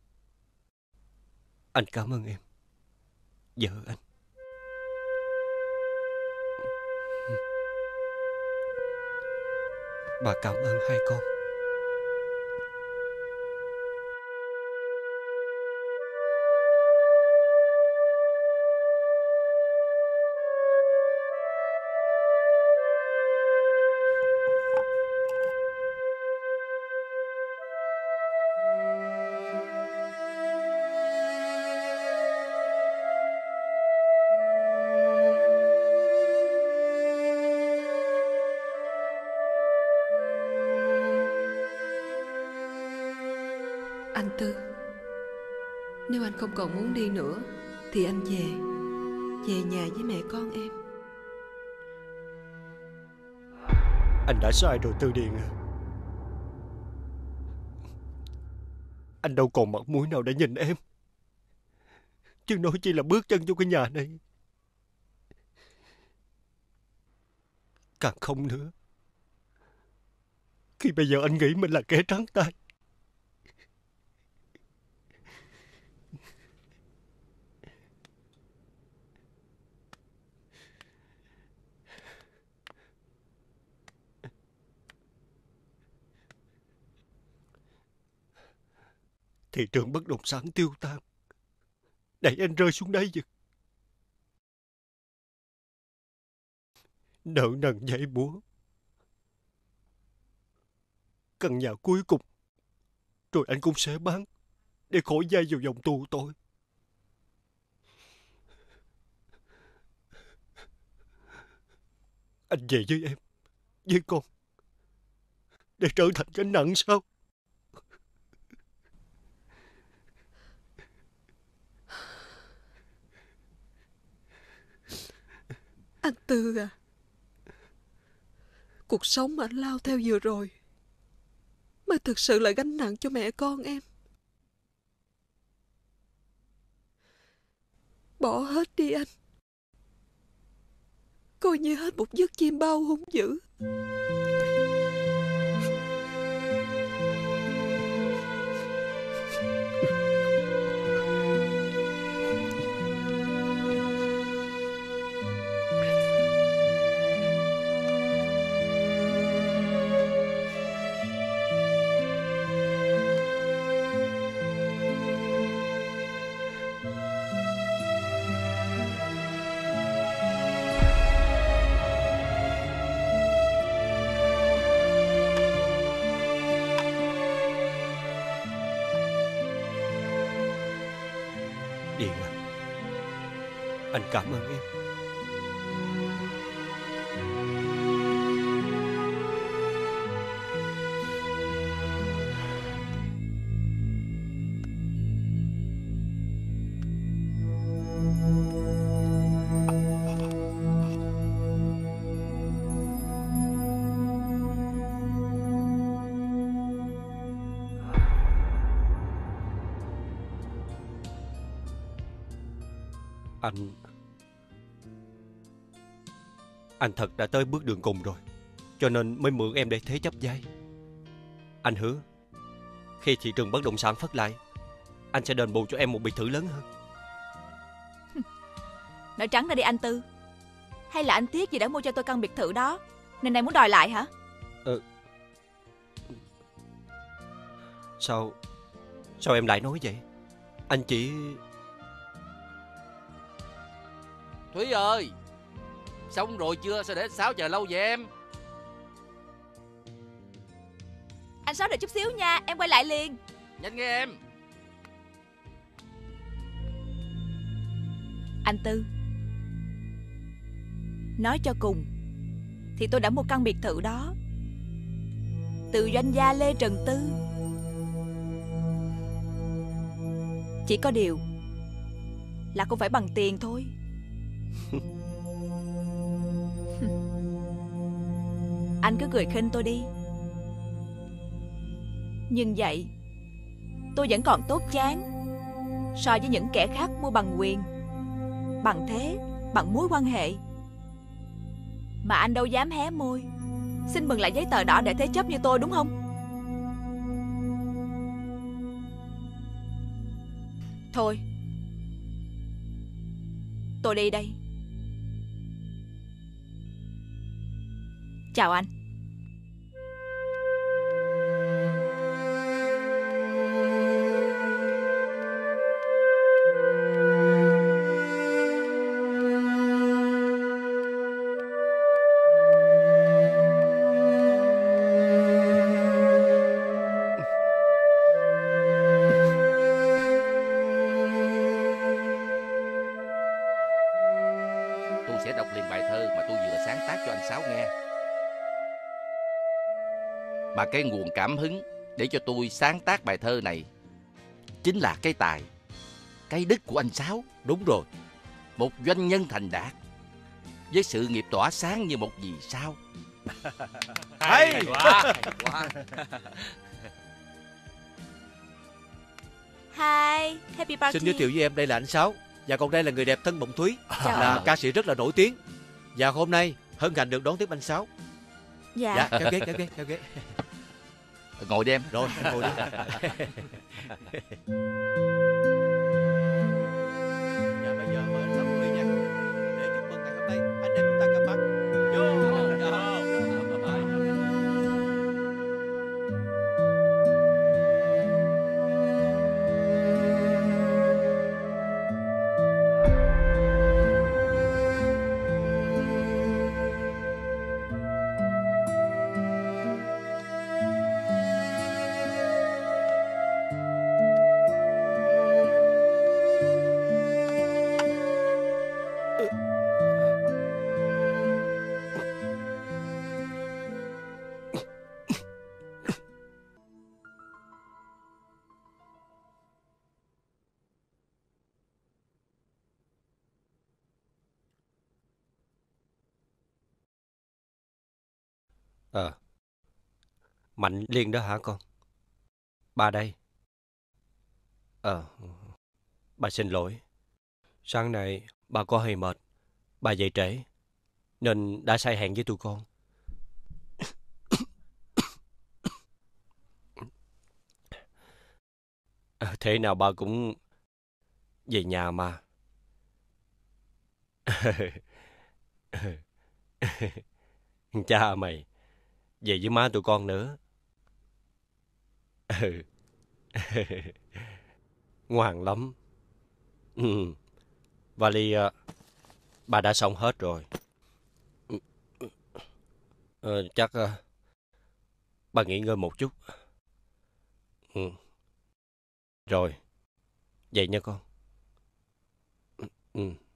anh cảm ơn em, vợ anh. Bà cảm ơn hai con. Anh Tư, nếu anh không còn muốn đi nữa thì anh về, về nhà với mẹ con em. Anh đã sai rồi Tư Điền à. Anh đâu còn mặt mũi nào để nhìn em, chứ nói chi là bước chân vô cái nhà này. Càng không nữa khi bây giờ anh nghĩ mình là kẻ trắng tay. Thị trường bất động sản tiêu tan, đẩy anh rơi xuống đáy vực. Nợ nần dãy búa, căn nhà cuối cùng rồi anh cũng sẽ bán để khỏi dây vào vòng tù tội. Anh về với em, với con, để trở thành gánh nặng sao? Anh Tư à, cuộc sống mà anh lao theo vừa rồi mới thực sự là gánh nặng cho mẹ con em. Bỏ hết đi anh, coi như hết một giấc chim bao hung dữ. Điền à, anh cảm ơn em. Anh Anh thật đã tới bước đường cùng rồi, cho nên mới mượn em để thế chấp vay. Anh hứa khi thị trường bất động sản phất lại, anh sẽ đền bù cho em một biệt thự lớn hơn. Nói trắng ra đi anh Tư. Hay là anh tiếc gì đã mua cho tôi căn biệt thự đó nên này muốn đòi lại hả? Ừ. Sao Sao em lại nói vậy? Anh chỉ... Thúy ơi, xong rồi chưa? Sao để anh Sáu chờ lâu vậy em? Anh Sáu đợi chút xíu nha, em quay lại liền. Nhanh nghe em. Anh Tư, nói cho cùng thì tôi đã mua căn biệt thự đó từ doanh gia Lê Trần Tư. Chỉ có điều là không phải bằng tiền thôi. Anh cứ cười khinh tôi đi. Nhưng vậy tôi vẫn còn tốt chán so với những kẻ khác mua bằng quyền, bằng thế, bằng mối quan hệ. Mà anh đâu dám hé môi xin mừng lại giấy tờ đỏ để thế chấp như tôi, đúng không? Thôi, tôi đi đây. Chào anh. Tôi sẽ đọc liền bài thơ mà tôi vừa sáng tác cho anh Sáu nghe. Mà cái nguồn cảm hứng để cho tôi sáng tác bài thơ này chính là cái tài, cái đức của anh Sáu. Đúng rồi. Một doanh nhân thành đạt với sự nghiệp tỏa sáng như một vì sao. Hay quá. Hi, happy party. Xin giới thiệu với em, đây là anh Sáu. Và còn đây là người đẹp Tân Bộng Thúy, Chào. là ca sĩ rất là nổi tiếng. Và hôm nay hân hạnh được đón tiếp anh Sáu. Dạ. Dạ, kéo ghế, kéo ghế, kéo ghế. Ngồi đi em. Rồi, em ngồi đi. Và bây giờ mời anh Sáu Bộng Thúy nha, để chúc mừng ngày hôm nay anh em chúng ta gặp mặt. Vô. Ờ. Mạnh Liên đó hả con? Ba đây. Ờ. Bà xin lỗi. Sáng nay bà có hơi mệt. Bà dậy trễ nên đã sai hẹn với tụi con. À, thế nào bà cũng về nhà mà. Cha mày về với má tụi con nữa. Ngoan lắm. Ừ. Vali uh, bà đã xong hết rồi. Ờ, chắc uh, bà nghỉ ngơi một chút. Ừ. Rồi, vậy nha con. Ừ.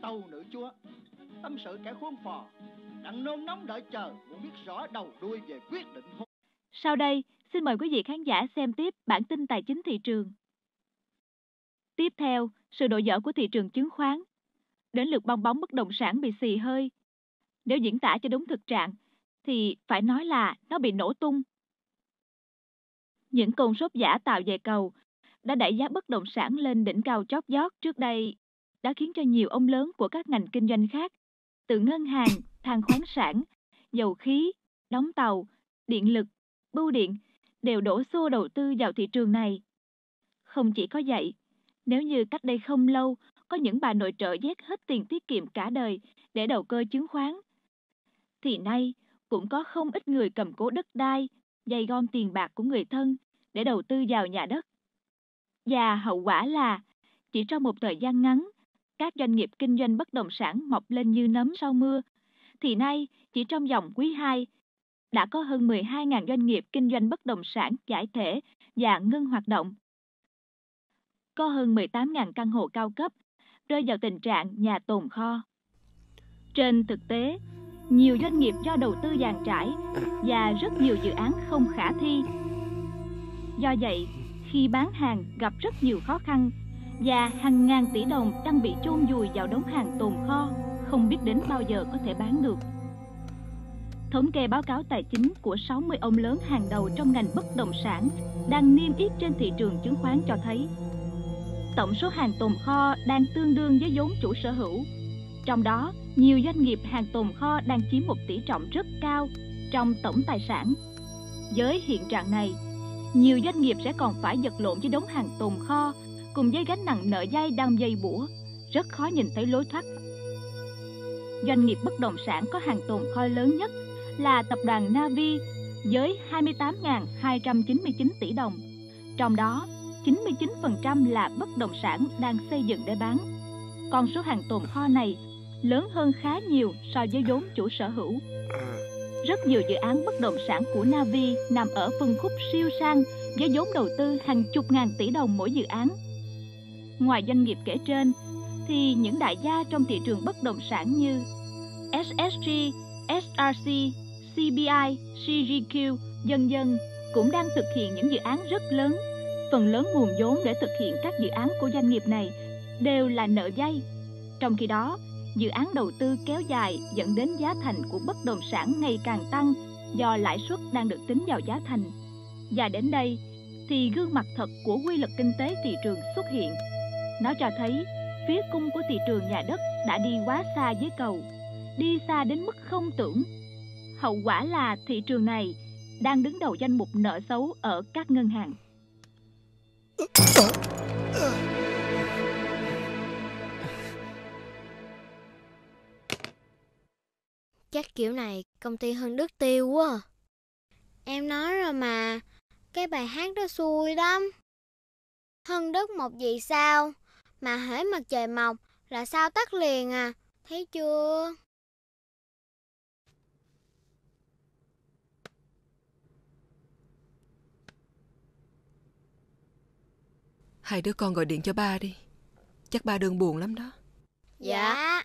tàu nữ chúa. Tâm sự kẻ khuôn phò đang nôn nóng đợi chờ muốn biết rõ đầu đuôi về quyết định hôn. Sau đây, xin mời quý vị khán giả xem tiếp bản tin tài chính thị trường. Tiếp theo, sự đổ vỡ của thị trường chứng khoán. Đến lượt bong bóng bất động sản bị xì hơi. Nếu diễn tả cho đúng thực trạng, thì phải nói là nó bị nổ tung. Những cơn sốt giả tạo về cầu đã đẩy giá bất động sản lên đỉnh cao chót vót trước đây, đã khiến cho nhiều ông lớn của các ngành kinh doanh khác, từ ngân hàng, than khoáng sản, dầu khí, đóng tàu, điện lực, bưu điện, đều đổ xô đầu tư vào thị trường này. Không chỉ có vậy, nếu như cách đây không lâu, có những bà nội trợ vét hết tiền tiết kiệm cả đời để đầu cơ chứng khoán, thì nay cũng có không ít người cầm cố đất đai, vay gom tiền bạc của người thân để đầu tư vào nhà đất. Và hậu quả là, chỉ trong một thời gian ngắn, các doanh nghiệp kinh doanh bất động sản mọc lên như nấm sau mưa, thì nay chỉ trong vòng quý hai, đã có hơn mười hai nghìn doanh nghiệp kinh doanh bất động sản giải thể và ngưng hoạt động. Có hơn mười tám nghìn căn hộ cao cấp rơi vào tình trạng nhà tồn kho. Trên thực tế, nhiều doanh nghiệp do đầu tư dàn trải và rất nhiều dự án không khả thi. Do vậy, khi bán hàng gặp rất nhiều khó khăn và hàng ngàn tỷ đồng đang bị chôn vùi vào đống hàng tồn kho, không biết đến bao giờ có thể bán được. Thống kê báo cáo tài chính của sáu mươi ông lớn hàng đầu trong ngành bất động sản đang niêm yết trên thị trường chứng khoán cho thấy, tổng số hàng tồn kho đang tương đương với vốn chủ sở hữu. Trong đó, nhiều doanh nghiệp hàng tồn kho đang chiếm một tỷ trọng rất cao trong tổng tài sản. Với hiện trạng này, nhiều doanh nghiệp sẽ còn phải vật lộn với đống hàng tồn kho cùng với gánh nặng nợ vay đang dây bủa, rất khó nhìn thấy lối thoát. Doanh nghiệp bất động sản có hàng tồn kho lớn nhất là tập đoàn Navi với hai mươi tám nghìn hai trăm chín mươi chín tỷ đồng. Trong đó, chín mươi chín phần trăm là bất động sản đang xây dựng để bán. Con số hàng tồn kho này lớn hơn khá nhiều so với vốn chủ sở hữu. Rất nhiều dự án bất động sản của Navi nằm ở phân khúc siêu sang với vốn đầu tư hàng chục ngàn tỷ đồng mỗi dự án. Ngoài doanh nghiệp kể trên, thì những đại gia trong thị trường bất động sản như ét ét giê, ét rờ xê, xê bê i, xê giê quy, vân vân cũng đang thực hiện những dự án rất lớn. Phần lớn nguồn vốn để thực hiện các dự án của doanh nghiệp này đều là nợ vay. Trong khi đó, dự án đầu tư kéo dài dẫn đến giá thành của bất động sản ngày càng tăng do lãi suất đang được tính vào giá thành. Và đến đây thì gương mặt thật của quy luật kinh tế thị trường xuất hiện. Nó cho thấy phía cung của thị trường nhà đất đã đi quá xa với cầu, đi xa đến mức không tưởng. Hậu quả là thị trường này đang đứng đầu danh mục nợ xấu ở các ngân hàng. Chắc kiểu này công ty Hưng Đức tiêu quá à. Em nói rồi mà, cái bài hát đó xui lắm. Hưng Đức một vì sao, mà hễ mặt trời mọc là sao tắt liền à, thấy chưa? Hai đứa con gọi điện cho ba đi. Chắc ba đừng buồn lắm đó. Dạ.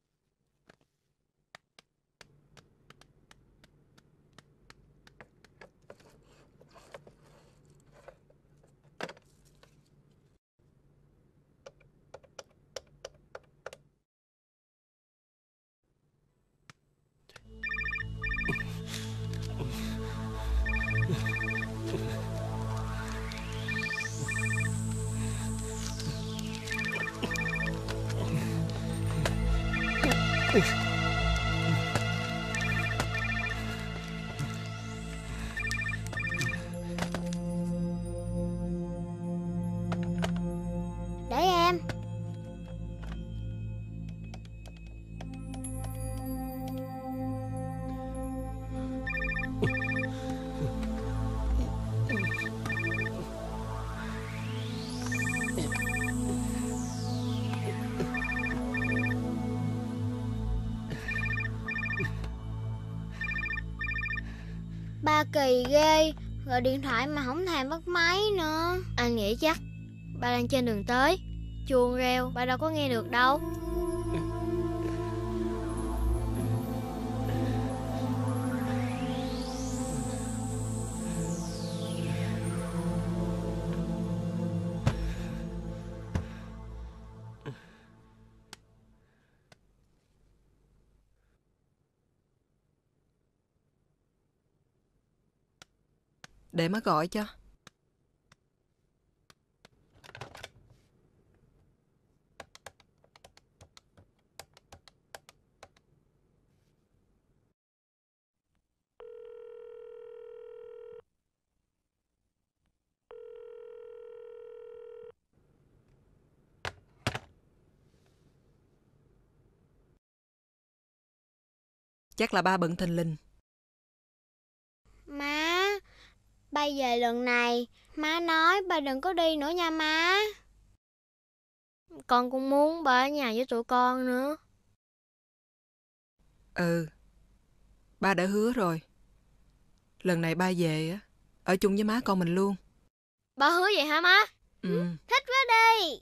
Để em. Ba kỳ ghê, gọi điện thoại mà không thèm bắt máy nữa. Anh nghĩ chắc ba đang trên đường tới, chuông reo ba đâu có nghe được đâu. Để má gọi cho. Chắc là ba bận thình lình. Má, ba về lần này, má nói ba đừng có đi nữa nha má. Con cũng muốn ba ở nhà với tụi con nữa. Ừ, ba đã hứa rồi. Lần này ba về á, ở chung với má con mình luôn. Ba hứa vậy hả má? Ừ. Thích quá đi.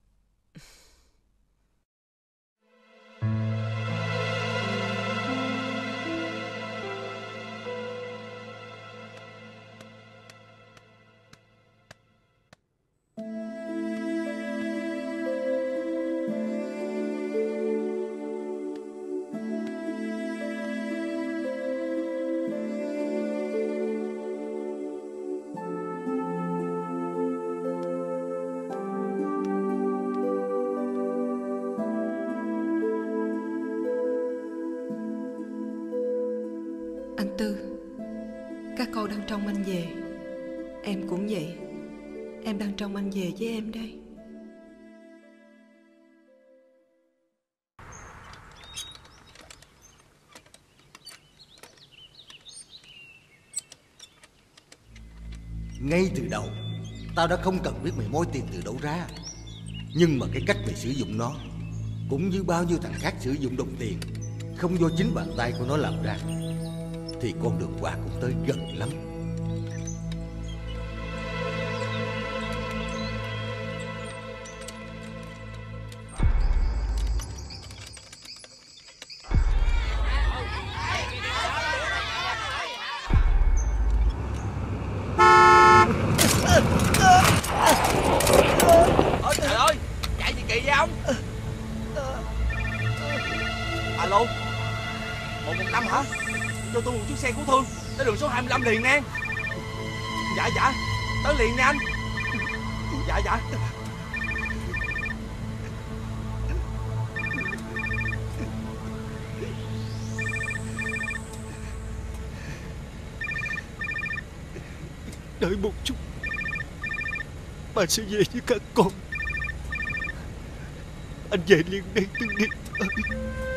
Anh Tư, các con đang trông anh về. Em cũng vậy. Em đang trông anh về với em đây. Ngay từ đầu tao đã không cần biết mày moi tiền từ đâu ra. Nhưng mà cái cách mày sử dụng nó cũng như bao nhiêu thằng khác sử dụng đồng tiền không do chính bàn tay của nó làm ra, thì con đường qua cũng tới gần lắm. Ôi trời ơi, chạy gì kỳ vậy ông? Alo, một một năm hả? Cho tôi một chiếc xe cứu thương tới đường số hai mươi lăm liền nè. Dạ dạ, tới liền nè anh. Dạ dạ. Đợi một chút, bà sẽ về với các con. Anh về liền đây Tư Nghi ơi.